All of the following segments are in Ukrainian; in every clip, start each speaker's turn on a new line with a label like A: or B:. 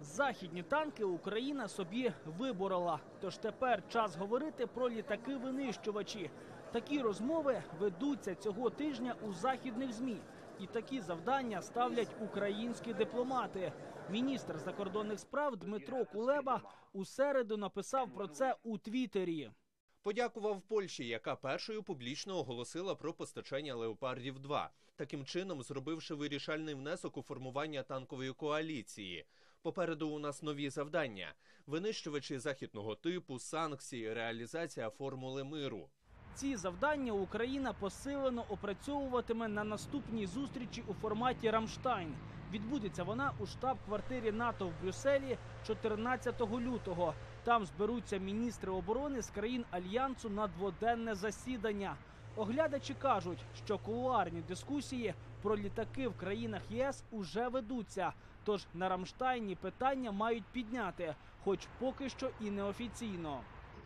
A: Західні танки Україна собі виборола. Тож тепер час говорити про літаки-винищувачі. Такі розмови ведуться цього тижня у західних ЗМІ. І такі завдання ставлять українські дипломати. Міністр закордонних справ Дмитро Кулеба у середу написав про це у Твіттері.
B: Подякував Польщі, яка першою публічно оголосила про постачання «Леопардів-2», таким чином зробивши вирішальний внесок у формування танкової коаліції. Попереду у нас нові завдання – винищувачі західного типу, санкції, реалізація формули миру.
A: Ці завдання Україна посилено опрацьовуватиме на наступній зустрічі у форматі «Рамштайн». Відбудеться вона у штаб-квартирі НАТО в Брюсселі 14 лютого. Там зберуться міністри оборони з країн Альянсу на дводенне засідання. Оглядачі кажуть, що кулуарні дискусії про літаки в країнах ЄС уже ведуться. Тож на Рамштайні питання мають підняти, хоч поки що і неофіційно.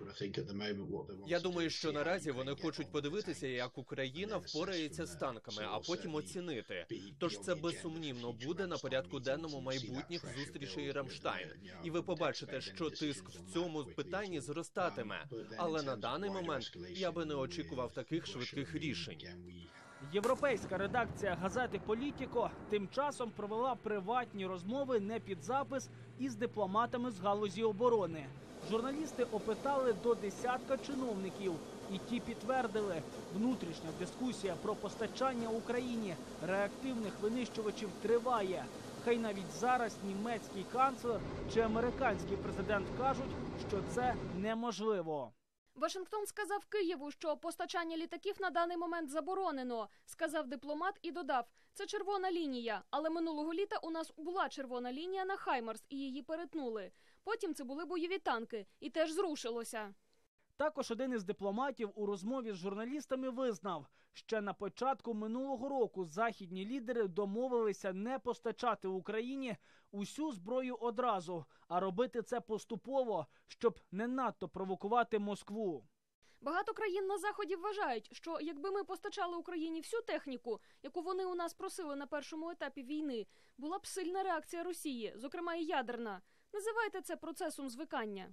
B: Я думаю, що наразі вони хочуть подивитися, як Україна впорається з танками, а потім оцінити. Тож це безсумнівно буде на порядку денному майбутніх зустрічей Рамштайн. І ви побачите, що тиск в цьому питанні зростатиме. Але на даний момент я би не очікував таких швидких рішень.
A: Європейська редакція газети «Політіко» тим часом провела приватні розмови не під запис із дипломатами з галузі оборони. Журналісти опитали до десятка чиновників, і ті підтвердили, внутрішня дискусія про постачання Україні реактивних винищувачів триває. Хай навіть зараз німецький канцлер чи американський президент кажуть, що це неможливо.
C: Вашингтон сказав Києву, що постачання літаків на даний момент заборонено, сказав дипломат і додав, це червона лінія, але минулого літа у нас була червона лінія на «Хаймарс» і її перетнули. Потім це були бойові танки, і теж зрушилося.
A: Також один із дипломатів у розмові з журналістами визнав, ще на початку минулого року західні лідери домовилися не постачати Україні усю зброю одразу, а робити це поступово, щоб не надто провокувати Москву.
C: Багато країн на Заході вважають, що якби ми постачали Україні всю техніку, яку вони у нас просили на першому етапі війни, була б сильна реакція Росії, зокрема і ядерна. Називайте це процесом звикання.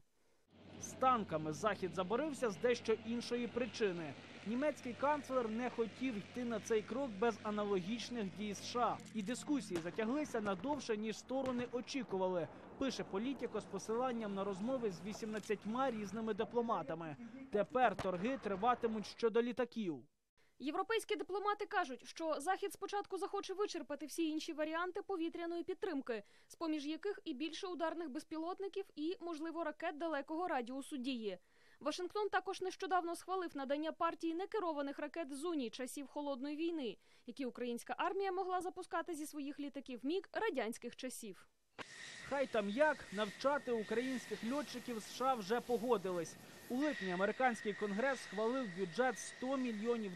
A: З танками Захід заборився з дещо іншої причини. Німецький канцлер не хотів йти на цей крок без аналогічних дій США. І дискусії затяглися надовше, ніж сторони очікували, пише «Політіко» з посиланням на розмови з 18 різними дипломатами. Тепер торги триватимуть щодо літаків.
C: Європейські дипломати кажуть, що Захід спочатку захоче вичерпати всі інші варіанти повітряної підтримки, з-поміж яких і більше ударних безпілотників, і, можливо, ракет далекого радіусу дії. Вашингтон також нещодавно схвалив надання партії некерованих ракет «Зуні» часів Холодної війни, які українська армія могла запускати зі своїх літаків МіГ радянських часів.
A: Хай там як, навчати українських льотчиків США вже погодились. У липні американський конгрес схвалив бюджет $100 мільйонів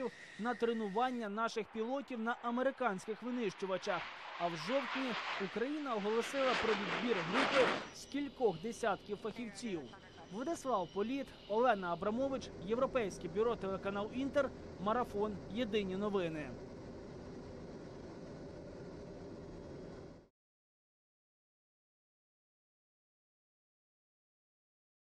A: на тренування наших пілотів на американських винищувачах. А в жовтні Україна оголосила про відбір групи з кількох десятків фахівців. Владислав Політ, Олена Абрамович, Європейське бюро телеканал «Інтер», Марафон. Єдині новини.